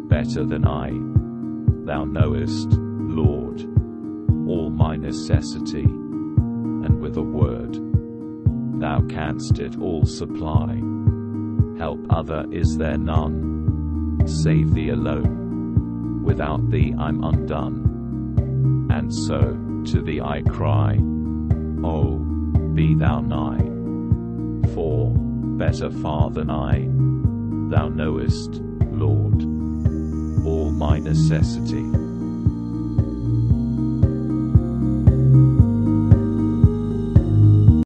better than I. Thou knowest, Lord, all my necessity, and with a word Thou canst it all supply. Help other is there none, save Thee alone. Without Thee I'm undone. And so, to Thee I cry, oh, be Thou nigh. For, better far than I, Thou knowest, Lord, all my necessity.